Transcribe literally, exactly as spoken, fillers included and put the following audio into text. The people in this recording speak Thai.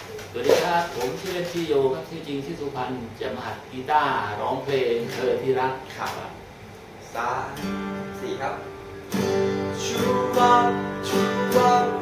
สวัสดีครับผมชื่อเล่นชื่อโยครับชื่อจริงชื่อสุพรรณจะมาหัดกีตาร์ร้องเพลงเธอที่รักครับสามสี่ครับชูวับชูวับ